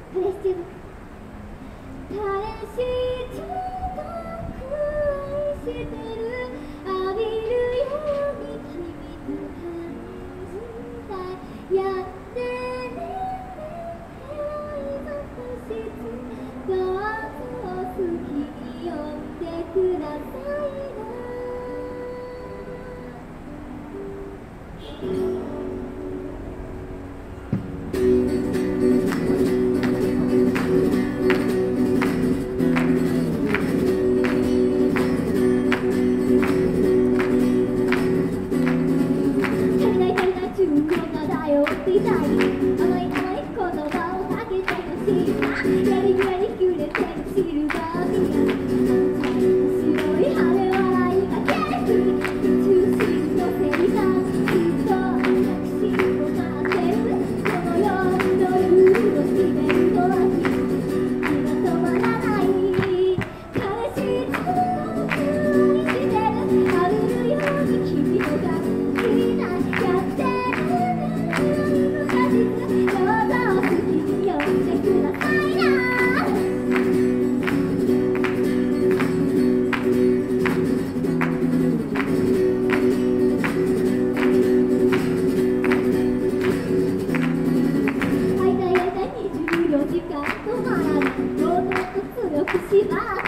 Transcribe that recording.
彼氏中毒愛してる浴びるように君と感じたいやってねどうぞ好きに呼んでくださいな甘い甘い言葉をかけてほしいなやりやりくれてるシルバービア白い羽笑いかける中心のせいがきっとタクシーを待ってるこの夜の夜の自然の秋気が止まらない彼氏と愛してる浴びるように君のが好きだやってる時間止まらない、どんどんと強くします